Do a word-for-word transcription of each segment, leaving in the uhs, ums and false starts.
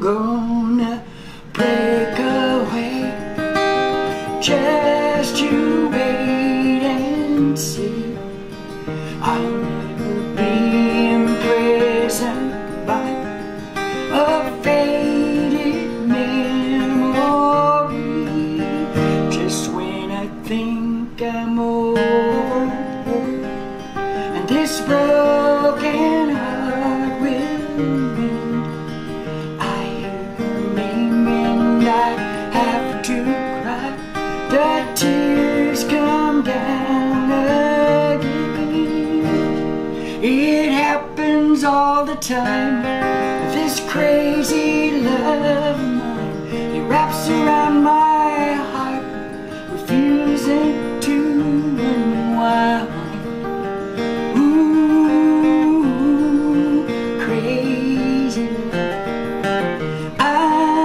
gonna break away. Just you wait and see. I'll be imprisoned by a faded memory. Just when I think I'm over and this broken heart will mend, I hear her name and I have to cry. The tears come down again. It happens all the time. This crazy love of mine, it wraps around my heart, refusing to unwind. Ooh, crazy love. I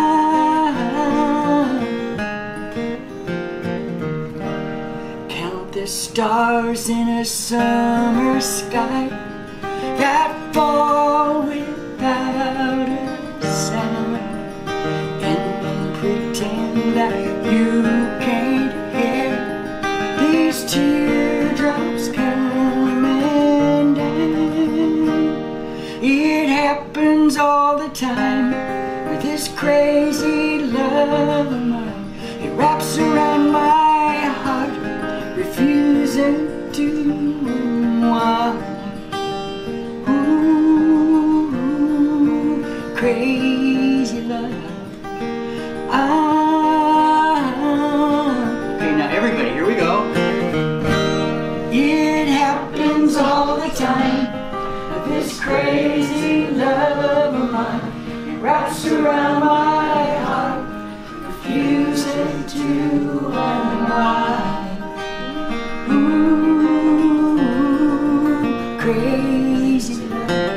count the stars in a summer sky that fall without a sound, and pretend that you can't hear these teardrops coming down. It happens all the time with this crazy love of mine. It wraps around my heart, refusing to unwind. Crazy love. Ah. Okay, now everybody, here we go. It happens all the time. This crazy love of mine, it wraps around my heart, refusing to unwind. Ooh, crazy love.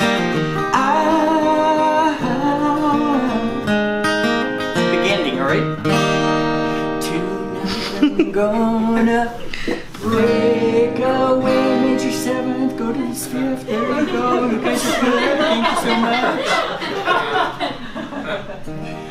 I'm gonna break away. Major seventh, go to this fifth. There you go. You guys are good. Thank you so much.